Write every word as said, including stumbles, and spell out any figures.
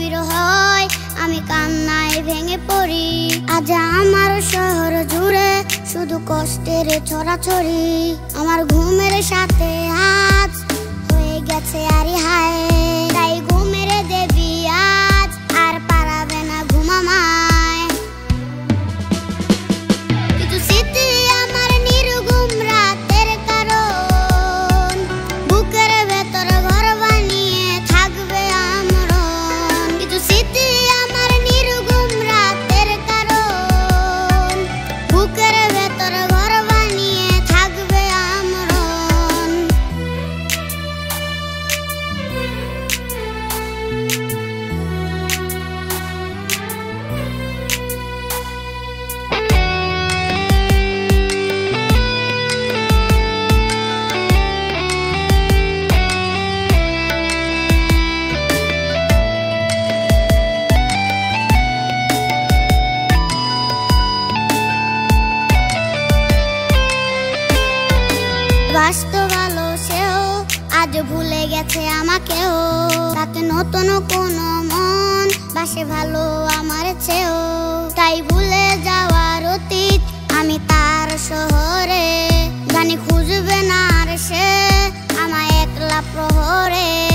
গভীর হয়, আমি কান্নায় ভেঙে পড়ি। আজ আমার শহর জুড়ে শুধু কষ্টের ছড়াছড়ি। আমার ঘুমের সাথে আজ হয়ে গেছে আরি হায়, তাই ঘুমের দেবী আজ আর পারাবে না ঘুমামায়। কিছু স্মৃতি আমার নির্ঘুম রাতের কারণ, বুকের ভেতর ঘর বানিয়ে থাকবে আমরণ। কিছু স্মৃতি আমার নির্ঘুম রাতের কারণ, বুকের ভেতর ঘর বানিয়ে থাকবে আমরণ। বাস্তব ভালো সেও আজ ভুলে গেছে আমাকেও, তাকে নতুন কোনো মন বাসে ভালো আমার চেয়েও। তাই ভুলে যাওয়ার অতীত আমি তার শহরে, জানি খুঁজবে না আর সে আমায় একলা প্রহরে।